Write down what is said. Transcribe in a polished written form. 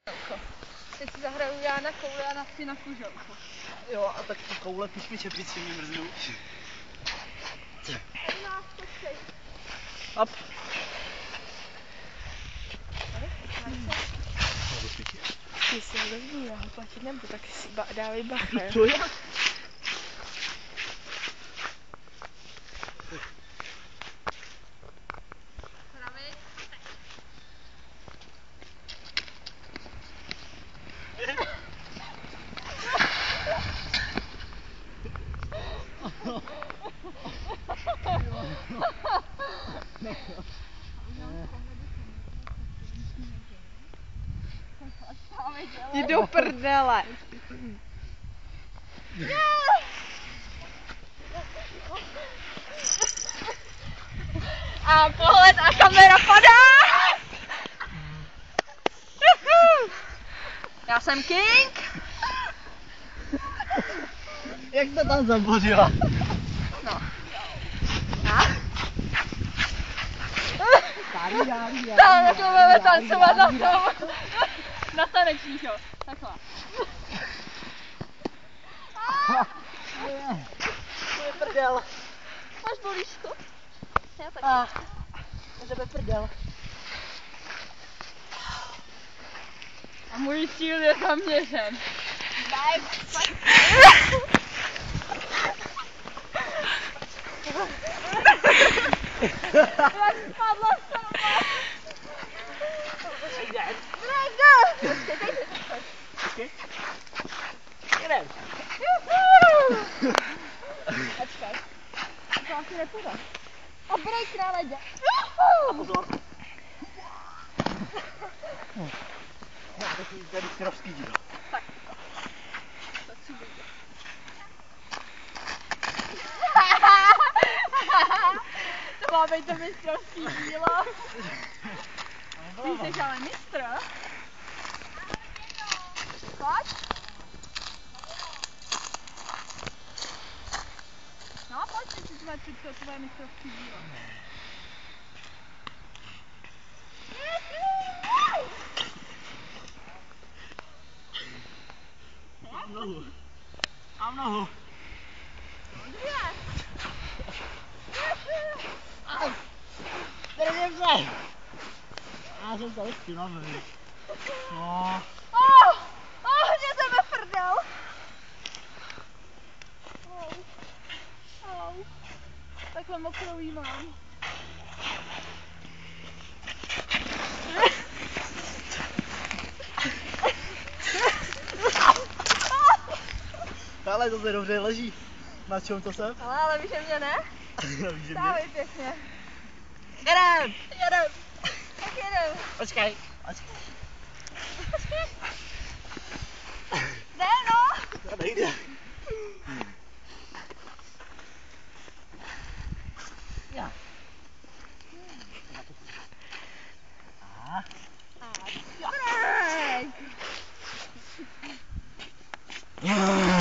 Teď si zahraju já na koule a ty na kuželku. Jo, a tak ty koule píš mi čepici, mi mrznou. Up. Ty jsi dobrý, já ho platit nebudu, tak si dávej bacha. To je? Jdi do prdele. A pohled a kamera padá. Já jsem King. Jak to tam zabořila? No. A? Tak, to budeme tancovat na tom. Na tanečních, jo. Takhle. To je prdel. Máš bolíčko? Já taky. Tebe prdel. A můj cíl je zaměřen. Daj, jak spadla sama. Počkej. Jdem. Počkej. To asi nepůjde. A break na ledě. A pozor. Já bych si rozklídil. Tak. To si bude. To má být to mistrovský dílo. Ty jsi ale mistr. Pojď. No pojď si zmetřit to tvoje mistrovský dílo. Mám nohu. Mám nohu. Držím se. Já jsem to hezky navil. No. Hodně tebe prdel. Au. Takhle mokrou jí mám. Ale to se dobře leží. Na čem to jsem? Ale víš, že mě ne? Víš, že mě? Stávej pěkně. Jedem! Jedem. Tak jedem. Počkej. Jde no. To nejde. Já. Break.